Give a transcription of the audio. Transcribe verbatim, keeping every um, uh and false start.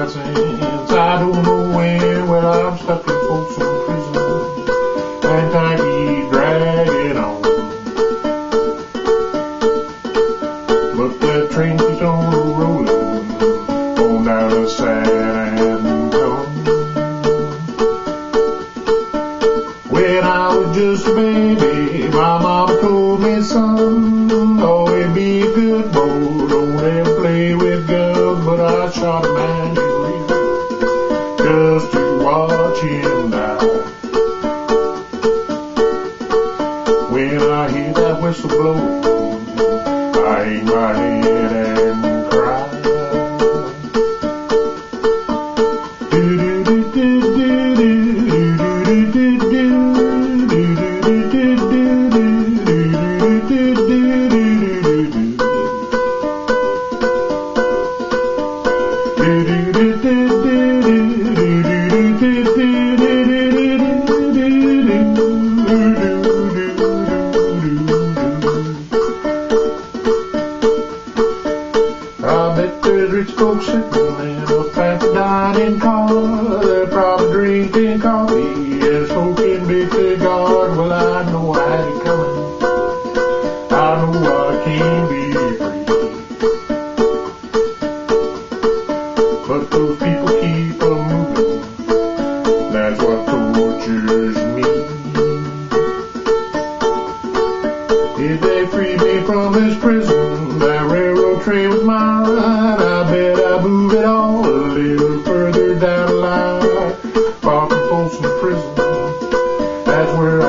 right since I don't know when. Well, I'm stuck in Folsom prison, and time keep dragging on. But that train keeps on rolling on down to San Antonio. When I was just a baby, my mama told me, son, always be a good boy, don't ever play with guns. But I shot a man in the rear just to watch him die. When I hear that whistle blow, I hang my head and cry. I bet there's rich folks sitting in a fancy dining car. They're probably drinking coffee and smoking big cigars. Well, I know I had it coming. I know I can't be free. But those people keep on moving. That's what tortures me. If they freed me from this prison, that railroad train was mine. I bet I'd move it all a little further down the line. Far from Folsom prison, that's where